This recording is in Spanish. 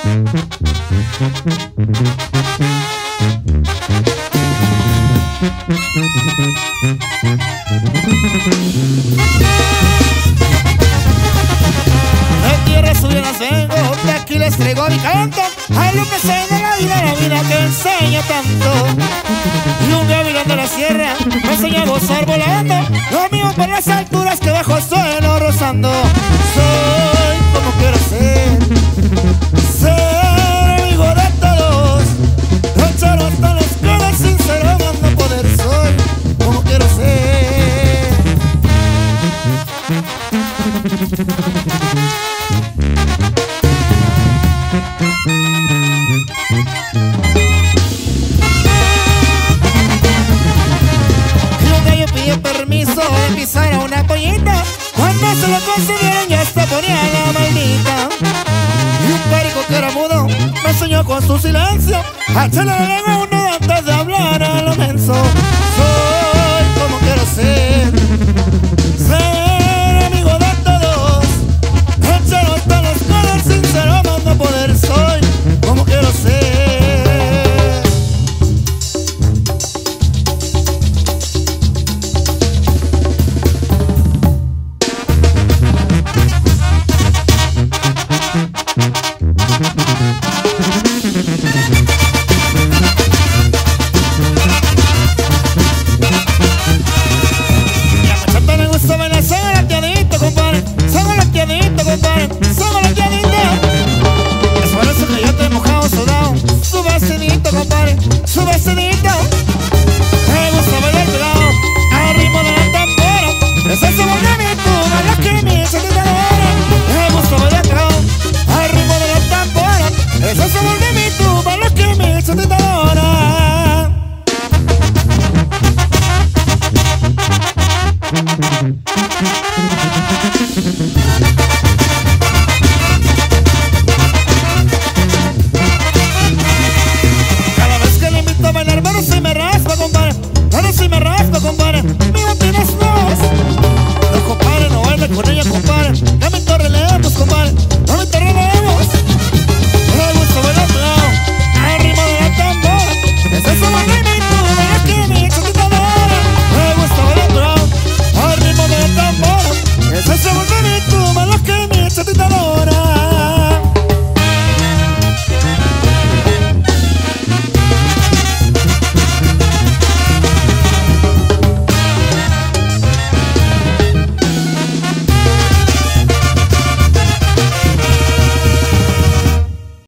De tierras subieras vengo, de aquí les traigo mi canto. Ay, lo que sé de la vida que enseña tanto. Y un gavilán de la sierra me enseña a gozar volando. Lo mío por las alturas que bajo suelo rozando. Soy como quiero ser amigo de todos. Luchar hasta los codos sincero amando poder. Soy como quiero ser. Y un gallo pidió permiso de pisar a una pollita. Cuando se lo consiguieron ya se ponía la maldita. Y un perico que era mudo me enseñó con su silencio a echarle la lengua a uno antes de hablar a lo menso.